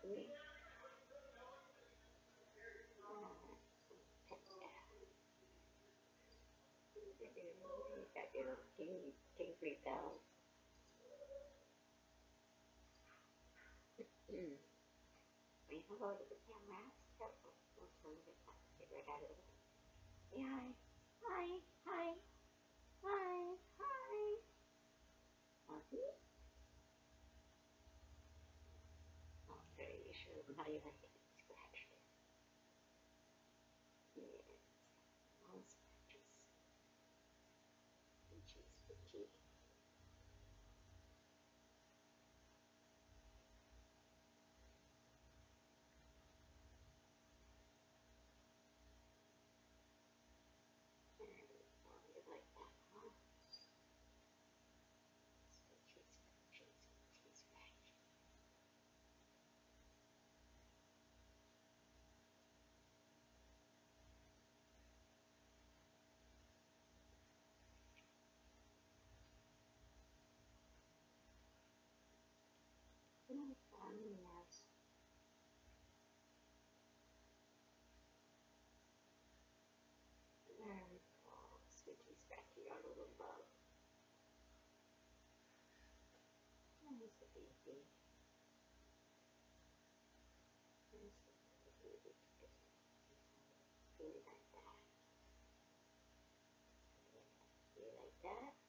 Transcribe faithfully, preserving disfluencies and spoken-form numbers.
me. Uh, take that little tingly, tingly bell. Mm. Wait, hello to the camera. Careful. Don't turn it back. Get right out of the way. Say hi. Hi. Hi. Hi. Hi. Monkey? Okay, you show them how you like it. Scratch it. Yes. Long scratches. Itchy, itchy. There we go. You like that, huh? Scratchy, scratchy, scratchy, scratchy. Very fun, yes. There we go. Scratchy, scratchy, our little bug. There's the baby. There's the baby. Do you like that? Do you like that?